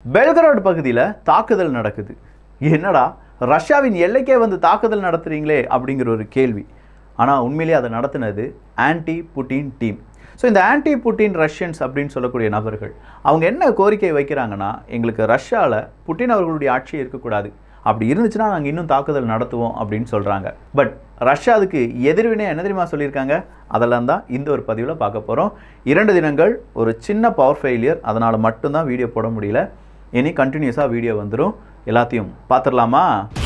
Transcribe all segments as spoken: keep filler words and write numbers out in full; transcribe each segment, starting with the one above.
Belgorod பகுதியில் தாக்குதல் நடக்குது. என்னடா ரஷ்யாவின் எல்லைக்கே வந்து தாக்குதல் நடத்துறீங்களே அப்படிங்கிற ஒரு கேள்வி. ஆனால் உண்மையிலேயே அதை நடத்தினது ஆன்டி புட்டின் டீம். ஸோ இந்த ஆன்டி புட்டின் ரஷ்யன்ஸ் அப்படின்னு சொல்லக்கூடிய நபர்கள் அவங்க என்ன கோரிக்கை வைக்கிறாங்கன்னா, எங்களுக்கு ரஷ்யாவில் புட்டின் அவர்களுடைய ஆட்சி இருக்கக்கூடாது, அப்படி இருந்துச்சுன்னா நாங்கள் இன்னும் தாக்குதல் நடத்துவோம் அப்படின்னு சொல்கிறாங்க. பட் ரஷ்யா அதுக்கு எதிர்வினை என்ன தெரியுமா சொல்லியிருக்காங்க? அதெல்லாம் தான் இந்த ஒரு பதிவில் பார்க்க போகிறோம். இரண்டு தினங்கள் ஒரு சின்ன பவர் ஃபெயிலியர், அதனால் மட்டும்தான் வீடியோ போட முடியல. இனி கண்டினியூஸாக வீடியோ வந்துடும். எல்லாத்தையும் பார்த்துடலாமா?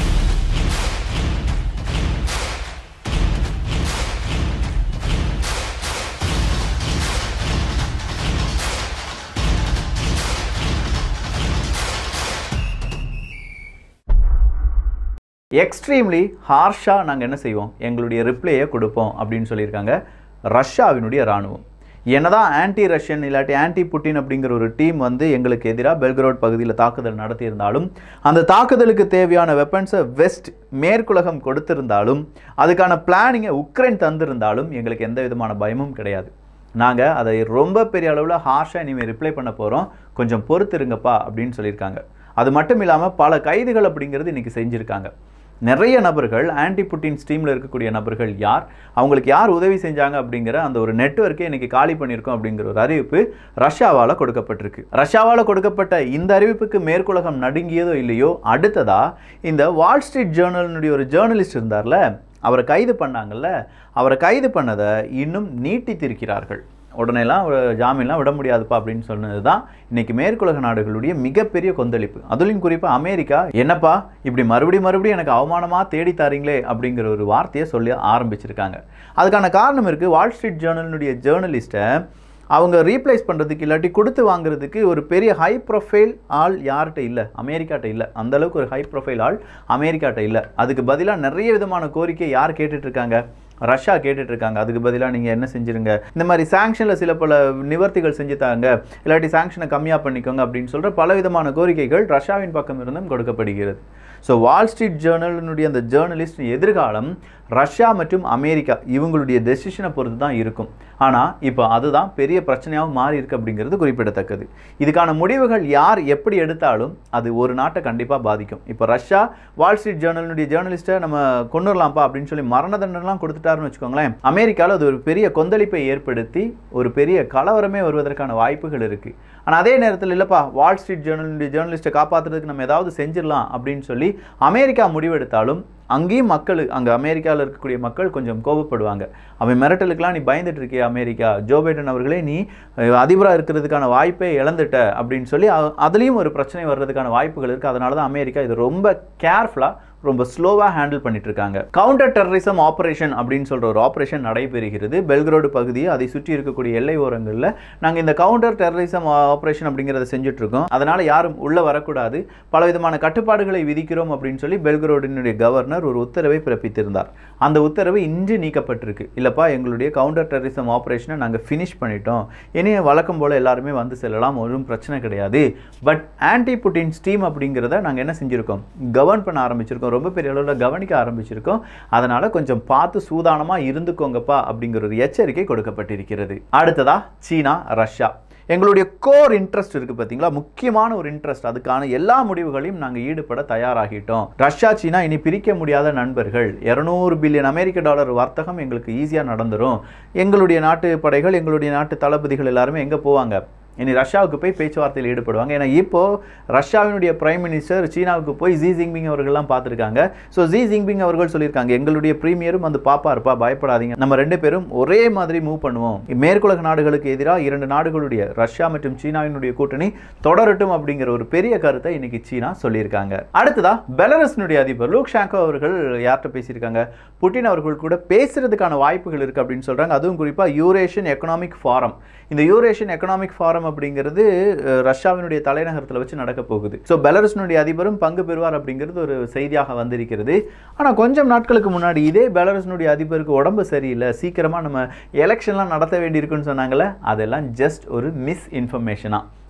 எக்ஸ்ட்ரீம்லி ஹார்ஷாக நாங்கள் என்ன செய்வோம், எங்களுடைய ரிப்ளையை கொடுப்போம் அப்படின்னு சொல்லியிருக்காங்க ரஷ்யாவினுடைய இராணுவம். என்னதான் ஆன்டி ரஷ்யன் இல்லாட்டி ஆன்டி புட்டின் அப்படிங்கிற ஒரு டீம் வந்து எங்களுக்கு எதிராக பெல்கரோட் பகுதியில் தாக்குதல் நடத்தியிருந்தாலும், அந்த தாக்குதலுக்கு தேவையான வெப்பன்ஸை வெஸ்ட் மேற்குலகம் கொடுத்திருந்தாலும், அதுக்கான பிளானிங்கை உக்ரைன் தந்திருந்தாலும் எங்களுக்கு எந்த விதமான பயமும் கிடையாது. நாங்கள் அதை ரொம்ப பெரிய அளவில் ஹார்ஷாக இனிமேல் ரிப்ளை பண்ண போகிறோம், கொஞ்சம் பொறுத்திருங்கப்பா அப்படின்னு சொல்லியிருக்காங்க. அது மட்டும் இல்லாமல் பல கைதுகள் அப்படிங்கிறது இன்றைக்கி செஞ்சுருக்காங்க. நிறைய நபர்கள் ஆன்டி புட்டின் ஸ்டீமில் இருக்கக்கூடிய நபர்கள் யார், அவங்களுக்கு யார் உதவி செஞ்சாங்க அப்படிங்கிற அந்த ஒரு நெட்வொர்க்கை இன்றைக்கி காலி பண்ணியிருக்கோம் அப்படிங்கிற ஒரு அறிவிப்பு ரஷ்யாவால் கொடுக்கப்பட்டிருக்கு. ரஷ்யாவால் கொடுக்கப்பட்ட இந்த அறிவிப்புக்கு மேற்குலகம் நடுங்கியதோ இல்லையோ, அடுத்ததாக இந்த வால் ஸ்ட்ரீட் ஜேர்னலினுடைய ஒரு ஜேர்னலிஸ்ட் இருந்தார்ல, அவரை கைது பண்ணாங்கல்ல, அவரை கைது பண்ணதை இன்னும் நீட்டித்திருக்கிறார்கள். உடனேலாம் ஜாமீன்லாம் விட முடியாதுப்பா அப்படின்னு சொன்னது தான் இன்றைக்கி மேற்குலக நாடுகளுடைய மிகப்பெரிய கொந்தளிப்பு. அதுலேயும் குறிப்பாக அமெரிக்கா, என்னப்பா இப்படி மறுபடியும் மறுபடியும் எனக்கு அவமானமாக தேடி தாரீங்களே அப்படிங்கிற ஒரு வார்த்தையை சொல்லி ஆரம்பிச்சிருக்காங்க. அதுக்கான காரணம் இருக்குது. வால் ஸ்ட்ரீட் ஜேர்னலினுடைய ஜேர்னலிஸ்ட்டை அவங்க ரீப்ளேஸ் பண்ணுறதுக்கு இல்லாட்டி கொடுத்து வாங்குறதுக்கு ஒரு பெரிய ஹை ப்ரொஃபைல் ஆள் யார்கிட்ட இல்லை, அமெரிக்காட்ட இல்லை. அந்தளவுக்கு ஒரு ஹை ப்ரொஃபைல் ஆள் அமெரிக்காட்ட இல்லை. அதுக்கு பதிலாக நிறைய விதமான கோரிக்கை யார் கேட்டுட்ருக்காங்க? ரஷ்யா கேட்டுட்ருக்காங்க. அதுக்கு பதிலாக நீங்கள் என்ன செஞ்சுருங்க, இந்த மாதிரி சாங்ஷனில் சில பல நிவர்த்திகள் செஞ்சு தாங்க, இல்லாட்டி சாங்ஷனை கம்மியாக பண்ணிக்கோங்க அப்படின்னு சொல்கிற பல விதமான கோரிக்கைகள் ரஷ்யாவின் பக்கம் இருந்தும் கொடுக்கப்படுகிறது. ஸோ வால் ஸ்ட்ரீட் ஜேர்னலினுடைய அந்த ஜேர்னலிஸ்ட் எதிர்காலம் ரஷ்யா மற்றும் அமெரிக்கா இவங்களுடைய டெசிஷனை பொறுத்து தான் இருக்கும். ஆனால் இப்போ அதுதான் பெரிய பிரச்சனையாகவும் மாறி இருக்கு அப்படிங்கிறது குறிப்பிடத்தக்கது. இதுக்கான முடிவுகள் யார் எப்படி எடுத்தாலும் அது ஒரு நாட்டை கண்டிப்பாக பாதிக்கும். இப்போ ரஷ்யா வால் ஸ்ட்ரீட் ஜேர்னலினுடைய ஜேர்னலிஸ்ட்டை நம்ம கொண்டுடலாம்ப்பா அப்படின்னு சொல்லி மரண தண்டனைலாம் கொடுத்துட்டாருன்னு வச்சுக்கோங்களேன், அமெரிக்காவில் அது ஒரு பெரிய கொந்தளிப்பை ஏற்படுத்தி ஒரு பெரிய கலவரமே வருவதற்கான வாய்ப்புகள் இருக்குது. ஆனால் அதே நேரத்தில் இல்லைப்பா, வால் ஸ்ட்ரீட் ஜேர்னலினுடைய ஜேர்னலிஸ்ட்டை காப்பாற்றுறதுக்கு நம்ம ஏதாவது செஞ்சிடலாம் அப்படின்னு சொல்லி அமெரிக்கா முடிவெடுத்தாலும் அங்கேயும் மக்கள், அங்கே அமெரிக்காவில் இருக்கக்கூடிய மக்கள் கொஞ்சம் கோபப்படுவாங்க. அவன் மிரட்டலுக்கெல்லாம் நீ பயந்துட்டு இருக்கிய அமெரிக்கா, ஜோ பைடன் அவர்களே நீ அதிபராக இருக்கிறதுக்கான வாய்ப்பை இழந்துட்ட அப்படின்னு சொல்லி அதுலேயும் ஒரு பிரச்சனை வர்றதுக்கான வாய்ப்புகள் இருக்குது. அதனால தான் அமெரிக்கா இது ரொம்ப கேர்ஃபுல்லாக ரொம்ப ஸ்லோவாக ஹேண்டில் பண்ணிட்டு இருக்காங்க. கவுண்டர் டெரரிசம் ஆப்ரேஷன் அப்படின்னு சொல்கிற ஒரு ஆப்ரேஷன் நடைபெறுகிறது பெல்கரோடு பகுதியை அதை சுற்றி இருக்கக்கூடிய எல்லை ஓரங்களில். நாங்கள் இந்த கவுண்டர் டெரரிசம் ஆப்ரேஷன் அப்படிங்கிறத செஞ்சுட்டு இருக்கோம். அதனால் யாரும் உள்ளே வரக்கூடாது, பலவிதமான கட்டுப்பாடுகளை விதிக்கிறோம் அப்படின்னு சொல்லி பெல்கரோடினுடைய கவர்னர் ஒரு உத்தரவை பிறப்பித்திருந்தார். அந்த உத்தரவு இன்று நீக்கப்பட்டிருக்கு. இல்லைப்பா, எங்களுடைய கவுண்டர் டெரரிசம் ஆப்ரேஷனை நாங்கள் ஃபினிஷ் பண்ணிட்டோம், இனி வழக்கம் போல் எல்லாருமே வந்து செல்லலாம், ஒன்றும் பிரச்சனை கிடையாது. பட் ஆன்டி புட்டின் ஸ்டீம் அப்படிங்கிறத நாங்கள் என்ன செஞ்சுருக்கோம், கவர்ன் பண்ண ஆரம்பிச்சிருக்கோம், ரொம்ப பெரிய அளவில் கவனிக்க ஆரம்பிச்சிருக்கோம். அதனால கொஞ்சம் பார்த்து சூதானமாக இருந்துக்கோங்கப்பா அப்படிங்கிற ஒரு எச்சரிக்கை கொடுக்கப்பட்டிருக்கிறது. அடுத்ததா சீனா ரஷ்யா, எங்களுடைய கோர் இன்ட்ரெஸ்ட் இருக்குது பார்த்தீங்களா, முக்கியமான ஒரு இன்ட்ரெஸ்ட், அதுக்கான எல்லா முடிவுகளையும் நாங்கள் ஈடுபட தயாராகிட்டோம். ரஷ்யா சீனா இனி பிரிக்க முடியாத நண்பர்கள். இருநூறு பில்லியன் அமெரிக்க டாலர் வர்த்தகம் எங்களுக்கு ஈஸியாக நடந்துடும். எங்களுடைய நாட்டு படைகள், எங்களுடைய நாட்டு தளபதிகள் எல்லாருமே எங்கே போவாங்க, இனி ரஷ்யாவுக்கு போய் பேச்சுவார்த்தையில் ஈடுபடுவாங்க. ஏன்னா இப்போது ரஷ்யாவினுடைய பிரைம் மினிஸ்டர் சீனாவுக்கு போய் ஜி ஜின்பிங் அவர்கள்லாம் பார்த்துருக்காங்க. ஸோ ஜி ஜின்பிங் அவர்கள் சொல்லியிருக்காங்க, எங்களுடைய பிரீமியரும் வந்து பாப்பா இருப்பா, பயப்படாதீங்க, நம்ம ரெண்டு பேரும் ஒரே மாதிரி மூவ் பண்ணுவோம். மேற்குலக நாடுகளுக்கு எதிராக இரண்டு நாடுகளுடைய ரஷ்யா மற்றும் சீனாவினுடைய கூட்டணி தொடரட்டும் அப்படிங்கிற ஒரு பெரிய கருத்தை இன்னைக்கு சீனா சொல்லியிருக்காங்க. அடுத்ததா பெலரஸினுடைய அதிபர் லூக்ஷாங்கோ அவர்கள் யார்கிட்ட பேசியிருக்காங்க, புட்டின் அவர்கள் கூட பேசுறதுக்கான வாய்ப்புகள் இருக்குது அப்படின்னு சொல்கிறாங்க. அதுவும் குறிப்பாக யூரேஷியன் எக்கனாமிக் ஃபாரம். இந்த யூரேஷியன் எக்கனாமிக் ஃபாரம் அப்படிங்கிறது ரஷ்யாவினுடைய தலைநகரத்தில் வச்சு நடக்க போகுது. ஸோ பெலரஸினுடைய அதிபரும் பங்கு பெறுவார் அப்படிங்கிறது ஒரு செய்தியாக வந்திருக்கிறது. ஆனால் கொஞ்சம் நாட்களுக்கு முன்னாடி இதே பெலரஸினுடைய அதிபருக்கு உடம்பு சரியில்லை, சீக்கிரமாக நம்ம எலெக்ஷன்லாம் நடத்த வேண்டியிருக்குன்னு சொன்னாங்களே, அதெல்லாம் ஜஸ்ட் ஒரு மிஸ் இன்ஃபர்மேஷனாக.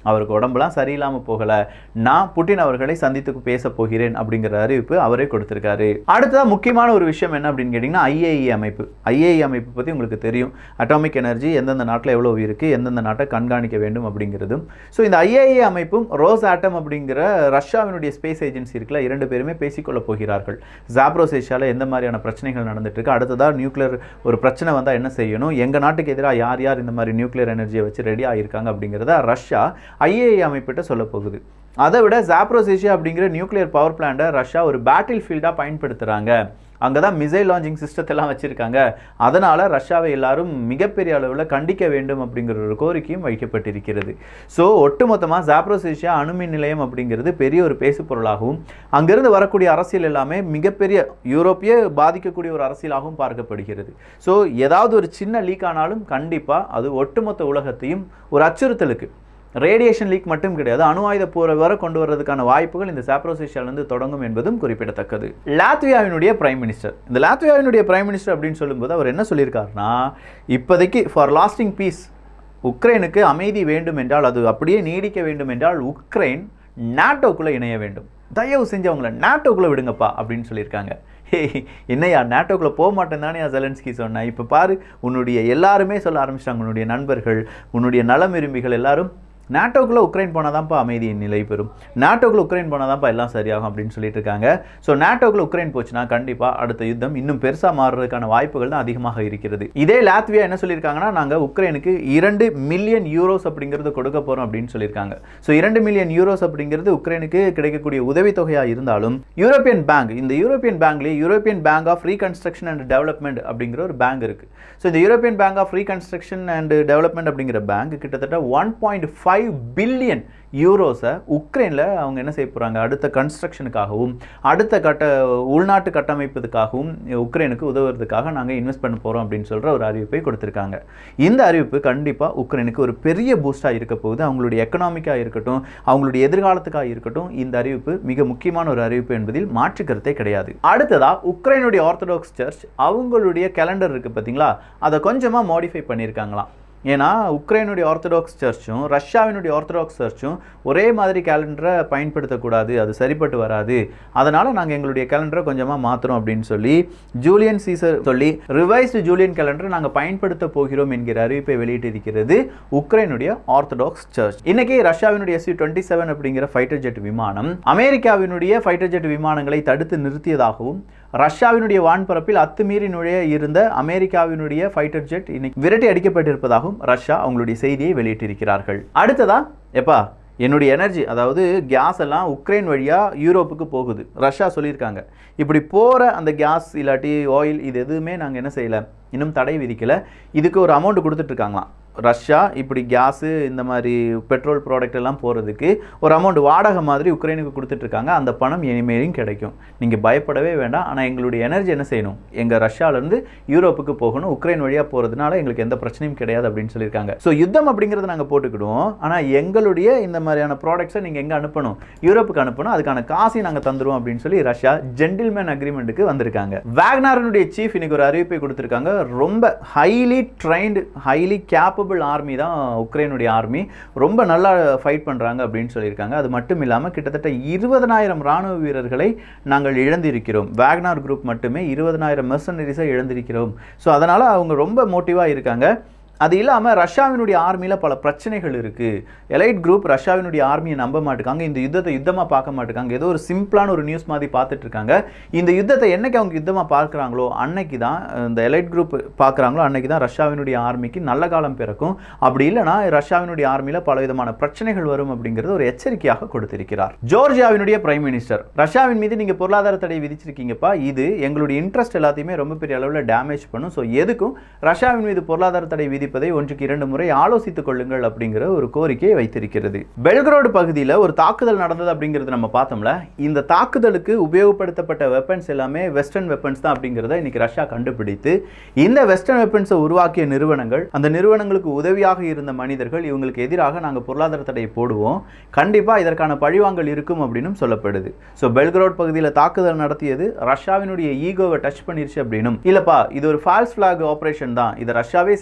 அவருக்கு உடம்புலாம் சரியில்லாமல் போகலை, நான் புட்டின் அவர்களை சந்தித்து பேச போகிறேன் அப்படிங்கிற அறிவிப்பு அவரே கொடுத்திருக்காரு. அடுத்ததாக முக்கியமான ஒரு விஷயம் என்ன அப்படின்னு கேட்டிங்கன்னா ஐஏஇ அமைப்பு. ஐஏஇ அமைப்பு பற்றி உங்களுக்கு தெரியும், அட்டாமிக் எனர்ஜி எந்தெந்த நாட்டில் எவ்வளோ இருக்குது, எந்தெந்த நாட்டை கண்காணிக்க வேண்டும் அப்படிங்கிறதும். ஸோ இந்த ஐஏஇ அமைப்பும் ரோஸ் ஆட்டம் அப்படிங்கிற ரஷ்யாவினுடைய ஸ்பேஸ் ஏஜென்சி இருக்குல்ல, இரண்டு பேருமே பேசிக்கொள்ள போகிறார்கள். ஜாப்ரோசேஷியாவில் எந்த மாதிரியான பிரச்சனைகள் நடந்துட்டு இருக்கு, அடுத்ததாக நியூக்ளியர் ஒரு பிரச்சனை வந்தால் என்ன செய்யணும், எங்கள் நாட்டுக்கு எதிராக யார் யார் இந்த மாதிரி நியூக்ளியர் எனர்ஜியை வச்சு ரெடி ஆகியிருக்காங்க அப்படிங்கிறத ரஷ்யா ஐஏஇ அமைப்பிட்ட சொல்ல போகுது. அதை விட ஜாப்ரோசேஷியா அப்படிங்கிற நியூக்ளியர் பவர் பிளான்ட்டை ரஷ்யா ஒரு பேட்டில் ஃபீல்டாக பயன்படுத்துகிறாங்க. அங்கே தான் மிசைல் லான்ச்சிங் சிஸ்டத்தெல்லாம் வச்சுருக்காங்க. அதனால் ரஷ்யாவை எல்லாரும் மிகப்பெரிய அளவில் கண்டிக்க வேண்டும் அப்படிங்கிற ஒரு கோரிக்கையும் வைக்கப்பட்டிருக்கிறது. ஸோ ஒட்டுமொத்தமாக ஜாப்ரோசேஷியா அணுமின் நிலையம் அப்படிங்கிறது பெரிய ஒரு பேசு பொருளாகவும், அங்கிருந்து வரக்கூடிய அரசியல் எல்லாமே மிகப்பெரிய யூரோப்பிய பாதிக்கக்கூடிய ஒரு அரசியலாகவும் பார்க்கப்படுகிறது. ஸோ ஏதாவது ஒரு சின்ன லீக் ஆனாலும் கண்டிப்பாக அது ஒட்டுமொத்த உலகத்தையும் ஒரு அச்சுறுத்தலுக்கு, ரேடியேஷன் லீக் மட்டும் கிடையாது, அணு ஆயுத போரை வர கொண்டு வரதுக்கான வாய்ப்புகள் இந்த ஜாப்ரோசேஷியாவிலிருந்து தொடங்கும் என்பதும் குறிப்பிடத்தக்கது. லாத்வியாவினுடைய பிரைம் மினிஸ்டர், இந்த லாத்வியாவினுடைய பிரைம் மினிஸ்டர் அப்படின்னு சொல்லும்போது அவர் என்ன சொல்லியிருக்காருன்னா, இப்போதைக்கு ஃபார் லாஸ்டிங் பீஸ், உக்ரைனுக்கு அமைதி வேண்டும் என்றால், அது அப்படியே நீடிக்க வேண்டும் என்றால் உக்ரைன் நாட்டோக்குள்ளே இணைய வேண்டும், தயவு செஞ்சு அவங்கள நாட்டோக்குள்ளே விடுங்கப்பா அப்படின்னு சொல்லியிருக்காங்க. என்னையா நாட்டோக்குள்ளே போக மாட்டேன் தானே ஜெலன்ஸ்கி சொன்னேன், இப்போ பாரு உன்னுடைய எல்லாருமே சொல்ல ஆரம்பிச்சிட்டாங்க, உன்னுடைய நண்பர்கள், உன்னுடைய நலம் விரும்பிகள் எல்லாரும் நாட்டோக்குள்ளே உக்ரைன் போனால் தான்ப்பா அமைதியின் நிலை பெறும், நாட்டோக்குள்ளே உக்ரைன் போனால் தான்ப்பா எல்லாம் சரியாகும் அப்படின்னு சொல்லிட்டு இருக்காங்க. ஸோ நாட்டோக்குள்ளே உக்ரைன் போச்சுன்னா கண்டிப்பாக அடுத்த யுத்தம் இன்னும் பெருசாக மாறுறதுக்கான வாய்ப்புகள் தான் அதிகமாக இருக்கிறது. இதே லாத்வியா என்ன சொல்லியிருக்காங்கன்னா, நாங்கள் உக்ரைனுக்கு இரண்டு மில்லியன் யூரோஸ் அப்படிங்கிறது கொடுக்க போகிறோம் அப்படின்னு சொல்லியிருக்காங்க. ஸோ இரண்டு மில்லியன் யூரோஸ் அப்படிங்கிறது உக்ரைனுக்கு கிடைக்கக்கூடிய உதவித்தொகையாக இருந்தாலும், யூரோப்பியன் பேங்க், இந்த யூரோப்பியன் பேங்க்லேயே European bank of reconstruction and development அப்படிங்கிற ஒரு பேங்க் இருக்குது. ஸோ இந்த European bank of reconstruction and development அப்படிங்கிற பேங்க் கிட்டத்தட்ட ஒன் பாயிண்ட் ஃபைவ் பில்லியன் யூரோஸை உக்ரைனில் அவங்க என்ன செய்ய போகிறாங்க, அடுத்த கன்ஸ்ட்ரக்ஷனுக்காகவும் அடுத்த கட்ட உள்நாட்டு கட்டமைப்பதுக்காகவும் உக்ரைனுக்கு உதவுறதுக்காக நாங்கள் இன்வெஸ்ட் பண்ண போகிறோம் அப்படின்னு சொல்கிற ஒரு அறிவிப்பை கொடுத்துருக்காங்க. இந்த அறிவிப்பு கண்டிப்பாக உக்ரைனுக்கு ஒரு பெரிய பூஸ்டாக இருக்க போகுது. அவங்களுடைய எக்கனாமிக்காக இருக்கட்டும், அவங்களுடைய எதிர்காலத்துக்காக இருக்கட்டும், இந்த அறிவிப்பு மிக முக்கியமான ஒரு அறிவிப்பு என்பதில் மாற்று கருத்தே கிடையாது. அடுத்ததாக உக்ரைனுடைய ஆர்த்தடாக்ஸ் சர்ச் அவங்களுடைய கேலண்டர் இருக்குது பார்த்தீங்களா, அதை கொஞ்சமாக மாடிஃபை பண்ணியிருக்காங்களாம். ஏன்னா உக்ரைனுடைய ஆர்த்தடாக்ஸ் சர்ச்சும் ரஷ்யாவினுடைய ஆர்த்தடாக்ஸ் சர்ச்சும் ஒரே மாதிரி கேலண்டரை பயன்படுத்தக்கூடாது, அது சரிப்பட்டு வராது, அதனால் நாங்கள் எங்களுடைய கேலண்டரை கொஞ்சமாக மாற்றுறோம் அப்படின்னு சொல்லி ஜூலியன் சீசர் சொல்லி ரிவைஸ்டு ஜூலியன் கேலண்டரை நாங்கள் பயன்படுத்த போகிறோம் என்கிற அறிவிப்பை வெளியிட்டிருக்கிறது உக்ரைனுடைய ஆர்த்தடாக்ஸ் சர்ச். இன்னைக்கு ரஷ்யாவினுடைய எஸ் யூ டுவெண்ட்டி செவன் அப்படிங்கிற ஃபைட்டர் ஜெட் விமானம் அமெரிக்காவினுடைய ஃபைட்டர் ஜெட் விமானங்களை தடுத்து நிறுத்தியதாகவும், ரஷ்யாவினுடைய வான்பரப்பில் அத்துமீறி நுழைய இருந்த அமெரிக்காவினுடைய ஃபைட்டர் ஜெட் இன்னைக்கு விரட்டி அடிக்கப்பட்டிருப்பதாகவும் ரஷ்யா அவங்களுடைய செய்தியை வெளியிட்டிருக்கிறார்கள். அடுத்ததா எப்பா என்னுடைய எனர்ஜி, அதாவது கேஸ் எல்லாம் உக்ரைன் வழியாக யூரோப்புக்கு போகுது, ரஷ்யா சொல்லியிருக்காங்க. இப்படி போகிற அந்த கேஸ் இல்லாட்டி ஆயில் இது எதுவுமே நாங்கள் என்ன செய்யலை, இன்னும் தடை விதிக்கலை, இதுக்கு ஒரு அமௌண்ட் கொடுத்துட்ருக்காங்களாம். ரஷ்யா இப்படி கேஸு இந்த மாதிரி பெட்ரோல் ப்ராடக்ட் எல்லாம் போகிறதுக்கு ஒரு அமௌண்ட் வாடகை மாதிரி உக்ரைனுக்கு கொடுத்துட்ருக்காங்க. அந்த பணம் இனிமேலும் கிடைக்கும், நீங்கள் பயப்படவே வேண்டாம். ஆனால் எங்களுடைய எனர்ஜி என்ன செய்யணும், எங்கள் ரஷ்யாவிலேருந்து யூரோப்புக்கு போகணும், உக்ரைன் வழியாக போகிறதுனால எங்களுக்கு எந்த பிரச்சனையும் கிடையாது அப்படின்னு சொல்லியிருக்காங்க. ஸோ யுத்தம் அப்படிங்கிறத நாங்கள் போட்டுக்கிடுவோம், ஆனால் எங்களுடைய இந்த மாதிரியான ப்ராடக்ட்ஸை நீங்கள் எங்கே அனுப்பணும், யூரோப்புக்கு அனுப்பணும், அதுக்கான காசையும் நாங்கள் தந்துடுவோம் அப்படின்னு சொல்லி ரஷ்யா ஜென்டில்மேன் அக்ரிமெண்ட்டுக்கு வந்திருக்காங்க. வேக்னரினுடைய சீஃப் இன்னைக்கு ஒரு அறிவிப்பை கொடுத்துருக்காங்க. ரொம்ப highly trained, highly capable army தான் உக்ரைனுடைய ஆர்மி, ரொம்ப நல்லா ஃபைட் பண்ணுறாங்க அப்படின்னு சொல்லியிருக்காங்க. அது மட்டும் இல்லாமல் கிட்டத்தட்ட இருபதனாயிரம் ராணுவ வீரர்களை நாங்கள் இழந்திருக்கிறோம், வேக்னர் குரூப் மட்டுமே இருபதனாயிரம் மெர்சனரிஸை இழந்திருக்கிறோம். ஸோ அதனால் அவங்க ரொம்ப மோட்டிவாக இருக்காங்க. அது இல்லாமல் ரஷ்யாவினுடைய ஆர்மியில் பல பிரச்சனைகள் இருக்குது. எலைட் குரூப் ரஷ்யாவினுடைய ஆர்மியை நம்ப மாட்டுக்காங்க, இந்த யுத்தத்தை யுத்தமாக பார்க்க மாட்டுக்காங்க, ஏதோ ஒரு சிம்பிளான ஒரு நியூஸ் மாதிரி பார்த்துட்டு இருக்காங்க. இந்த யுத்தத்தை என்னைக்கு அவங்க யுத்தமாக பார்க்குறாங்களோ அன்னைக்கு தான், இந்த எலைட் குரூப் பார்க்குறாங்களோ அன்னைக்கு தான் ரஷ்யாவினுடைய ஆர்மிக்கு நல்ல காலம் பிறக்கும். அப்படி இல்லைனா ரஷ்யாவினுடைய ஆர்மியில் பல விதமான பிரச்சனைகள் வரும் அப்படிங்கிறது ஒரு எச்சரிக்கையாக கொடுத்திருக்கிறார். ஜோர்ஜியாவினுடைய பிரைம் மினிஸ்டர், ரஷ்யாவின் மீது நீங்கள் பொருளாதார தடை விதிச்சிருக்கீங்கப்பா, இது எங்களுடைய இன்ட்ரெஸ்ட் எல்லாத்தையுமே ரொம்ப பெரிய அளவில் டேமேஜ் பண்ணும். ஸோ எதுக்கும் ரஷ்யாவின் மீது பொருளாதார தடை விதி ஒன்றுக்கு இரண்டு முறை ஆலோசித்துக் கொள்ளுங்கள் அப்படிங்கிற ஒரு கோரிக்கையை வைத்திருக்கிறது. பெல்கிராட் பகுதியில் ஒரு தாக்குதல் நடந்தது அப்படிங்கிறது நம்ம பார்த்தோம்ல. இந்த தாக்குதலுக்கு உபயோகப்படுத்தப்பட்ட வெப்பன்ஸ் எல்லாமே வெஸ்டர்ன் வெப்பன்ஸ் தான் அப்படிங்கிறத இன்னைக்கு ரஷ்யா கண்டுபிடித்து, இந்த வெஸ்டர்ன் வெப்பன்ஸை உருவாக்கிய நிறுவனங்கள், அந்த நிறுவனங்களுக்கு உதவியாக இருந்த மனிதர்கள், இவங்களுக்கு எதிராக நாங்கள் பொருளாதார தடையை போடுவோம், கண்டிப்பாக இதற்கான பழிவாங்கல் இருக்கும் அப்படின்னு சொல்லப்படுது. ஸோ பெல்கிராட் பகுதியில் தாக்குதல் நடத்தியது ரஷ்யாவினுடைய ஈகோவை டச் பண்ணிருச்சு அப்படின்னும், இல்லப்பா இது ஒரு ஃபால்ஸ் ஃபிளாக் ஆபரேஷன் தான், இதை ரஷ்யாவே செஞ்சு எங்கள்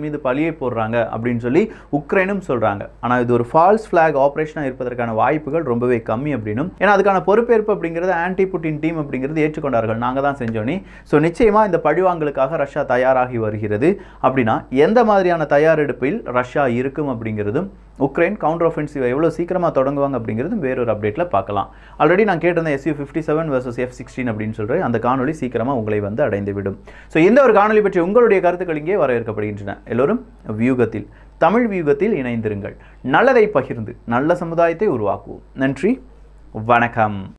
மீது பழியை போடுறாங்க அப்படின்னு சொல்லி உக்ரைனும் சொல்கிறாங்க. ஆனால் இது ஒரு ஃபால்ஸ் ஃப்ளாக் ஆப்ரேஷனாக இருப்பதற்கான வாய்ப்புகள் ரொம்பவே கம்மி அப்படின்னும், ஏன்னா அதுக்கான பொறுப்பேற்பு அப்படிங்கிறது ஆன்டி புட்டின் டீம் அப்படிங்கிறது ஏற்றுக்கொண்டார்கள், நாங்கள் தான் செஞ்சோனே. ஸோ நிச்சயமாக இந்த பழிவாங்கலுக்காக ரஷ்யா தயாராகி வருகிறது. அப்படின்னா எந்த மாதிரியான தயாரெடுப்பில் ரஷ்யா இருக்கும் அப்படிங்கிறதும், உக்ரைன் கவுண்டர் ஆஃபென்சிவை எவ்வளோ சீக்கிரமாக தொடங்குவாங்க அப்படிங்கிறதும் வேறொரு அப்டேட்டில் பார்க்கலாம். ஆல்ரெடி நான் கேட்டிருந்தேன் SU fifty seven versus F sixteen அப்படின்னு சொல்கிறேன். அந்த காணொலி சீக்கிரமாக உங்களை வந்து அடைந்து விடும். ஸோ இந்த ஒரு காணொலி பற்றி உங்களுடைய கருத்துக்கள் இங்கே வரவேற்கப்படுகின்றன. எல்லோரும் வியூகத்தில், தமிழ் வியூகத்தில் இணைந்திருங்கள். நல்லதை பகிர்ந்து நல்ல சமுதாயத்தை உருவாக்குவோம். நன்றி, வணக்கம்.